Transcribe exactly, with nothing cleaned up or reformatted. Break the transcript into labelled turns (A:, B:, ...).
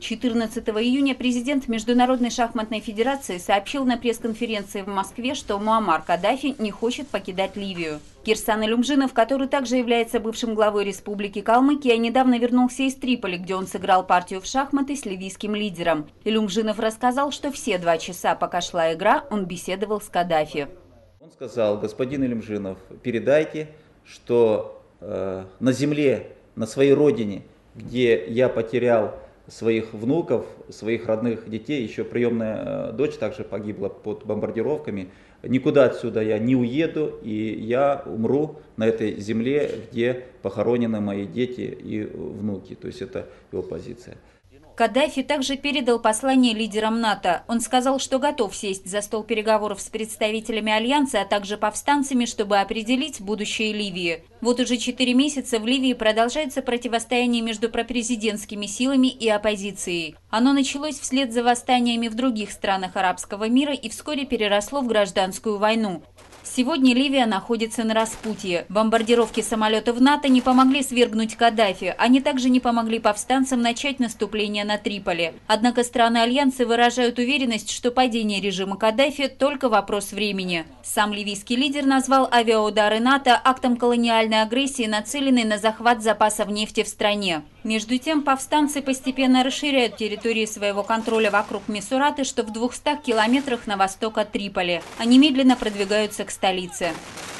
A: четырнадцатого июня президент Международной шахматной федерации сообщил на пресс-конференции в Москве, что Муаммар Каддафи не хочет покидать Ливию. Кирсан Илюмжинов, который также является бывшим главой Республики Калмыкия, недавно вернулся из Триполи, где он сыграл партию в шахматы с ливийским лидером. Илюмжинов рассказал, что все два часа, пока шла игра, он беседовал с Каддафи.
B: Он сказал: господин Илюмжинов, передайте, что э, на земле, на своей родине, где я потерял своих внуков, своих родных детей, еще приемная дочь также погибла под бомбардировками, никуда отсюда я не уеду, и я умру на этой земле, где похоронены мои дети и внуки. То есть это его позиция.
A: Каддафи также передал послание лидерам НАТО. Он сказал, что готов сесть за стол переговоров с представителями Альянса, а также повстанцами, чтобы определить будущее Ливии. Вот уже четыре месяца в Ливии продолжается противостояние между пропрезидентскими силами и оппозицией. Оно началось вслед за восстаниями в других странах арабского мира и вскоре переросло в гражданскую войну. Сегодня Ливия находится на распутье. Бомбардировки самолетов НАТО не помогли свергнуть Каддафи. Они также не помогли повстанцам начать наступление на Триполи. Однако страны Альянса выражают уверенность, что падение режима Каддафи – только вопрос времени. Сам ливийский лидер назвал авиаудары НАТО актом колониальной агрессии, нацеленной на захват запасов нефти в стране. Между тем, повстанцы постепенно расширяют территории своего контроля вокруг Мисураты, что в двухстах километрах на восток от Триполи. Они медленно продвигаются к столице.